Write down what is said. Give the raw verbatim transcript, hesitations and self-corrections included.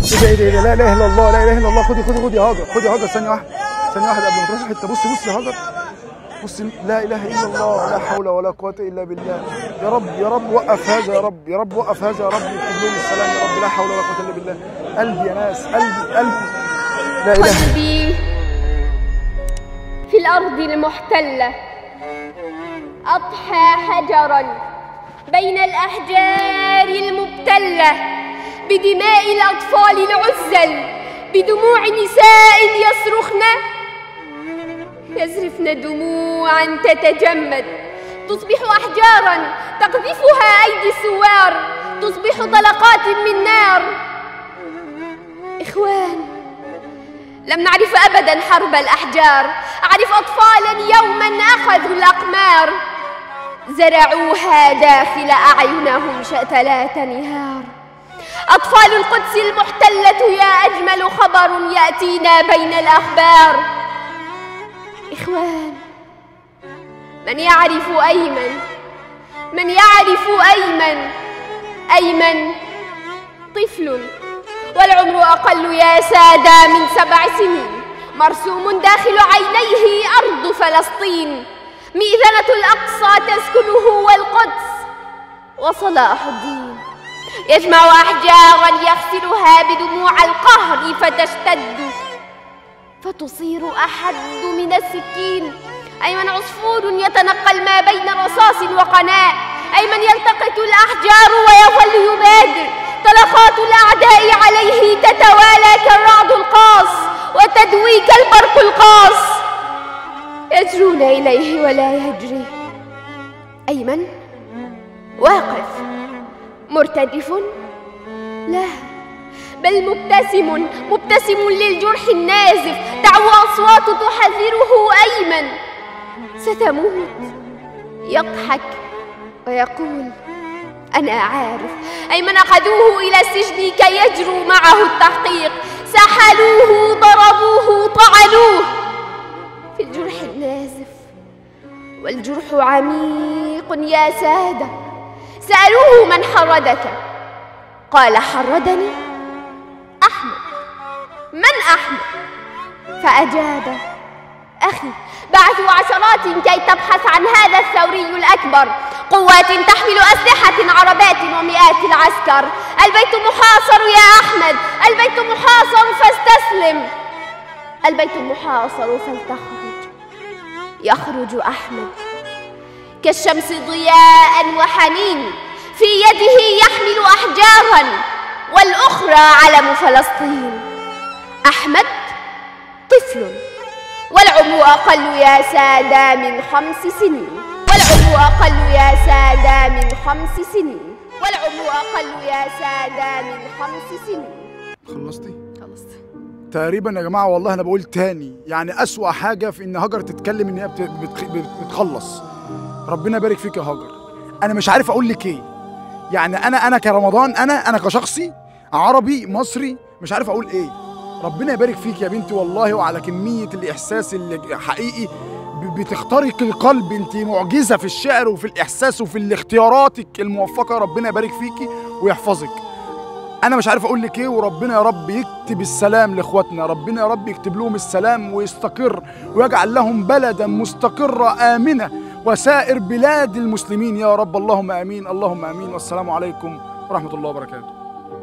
ايه ده ايه ده لا اله الا الله لا اله الا الله. خدي خدي خدي يا هاجر، خدي يا هاجر ثانيه واحده ثانيه واحده قبل ما تروحي حته. بصي بصي يا هاجر، بصي لا اله الا الله لا حول ولا قوه الا بالله. يا رب يا رب وقف هذا، يا رب يا رب وقف هذا، يا رب اكتب لهم السلام يا رب. لا حول ولا قوه الا بالله. قلبي يا ناس، قلبي قلبي لا اله. قلبي في الارض المحتله اضحى حجرا بين الاحجار المبتله بدماء الاطفال العزل، بدموع نساء يصرخن يزرفن دموعا تتجمد، تصبح أحجارا تقذفها أيدي الثوار، تصبح طلقات من نار. إخوان، لم نعرف أبدا حرب الأحجار، أعرف أطفالا يوما أخذوا الأقمار زرعوها داخل أعينهم شتلات نهار. أطفال القدس المحتلة يا أجمل خبر يأتينا بين الأخبار. إخوان، من يعرف أيمن، من يعرف أيمن، أيمن طفل والعمر أقل يا سادة من سبع سنين، مرسوم داخل عينيه أرض فلسطين، مئذنة الأقصى تسكنه والقدس وصلاح الدين. يجمع أحجارا يغسلها بدموع القهر فتشتد فتصير أحد من السكين. أيمن عصفور يتنقل ما بين رصاص وقناء، أيمن يلتقط الأحجار ويظل يبادر، طلقات الأعداء عليه تتوالى كالرعد القاص وتدوي كالبرق القاص. يجرون إليه ولا يجري. أيمن واقف مرتجف؟ لا، بل مبتسم، مبتسم للجرح النازف. دعوى أصوات تحذره أيمن ستموت. يضحك ويقول أنا عارف. أيمن أخذوه إلى السجن كي يجروا معه التحقيق، سحلوه ضربوه طعنوه في الجرح النازف، والجرح عميق يا سادة. سألوه من حردك؟ قال حردني أحمد. من أحمد؟ فأجاب أخي. بعثوا عشرات كي تبحث عن هذا الثوري الأكبر، قوات تحمل أسلحة، عربات ومئات العسكر. البيت محاصر يا أحمد، البيت محاصر فاستسلم، البيت محاصر فلتخرج. يخرج أحمد كالشمس ضياء وحنين، في يده يحمل أحجارا والأخرى علم فلسطين. أحمد طفل والعمر أقل يا سادة من خمس سنين، والعمر أقل يا سادة من خمس سنين، والعمر أقل يا سادة من خمس سنين. خلصتي؟ خلصت تقريبا يا جماعه. والله انا بقول تاني، يعني اسوأ حاجه في ان هاجر تتكلم ان هي بت... بت... بتخلص. ربنا يبارك فيك يا هاجر. انا مش عارف اقول لك ايه. يعني انا انا كرمضان، انا انا كشخصي عربي مصري مش عارف اقول ايه. ربنا يبارك فيك يا بنتي والله، وعلى كميه الاحساس اللي حقيقي بتخترق القلب. انت معجزه في الشعر وفي الاحساس وفي اختياراتك الموفقه. ربنا يبارك فيكي ويحفظك. انا مش عارف اقول لك ايه. وربنا يا رب يكتب السلام لاخواتنا، ربنا يا رب يكتب لهم السلام ويستقر ويجعل لهم بلدا مستقره امنه وسائر بلاد المسلمين يا رب. اللهم امين، اللهم امين. والسلام عليكم ورحمه الله وبركاته.